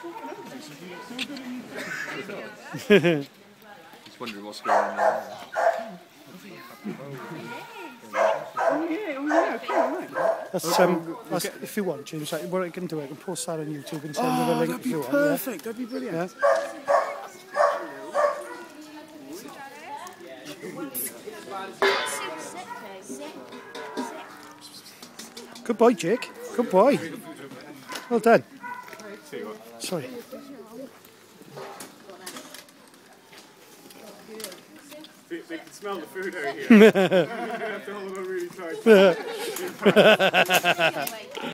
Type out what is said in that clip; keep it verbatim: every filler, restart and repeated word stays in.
Just wondering what's going on there. Oh yeah, oh yeah, okay, right. That's, um, that's, if you want, James, like, what I can do, I can post that on YouTube and send you the Oh, link that'd if be you want. perfect, that'd be brilliant. Yeah? Good boy, Jake. Good boy. Well done. Sorry. They, they can smell the food out here. You have to hold on really tight.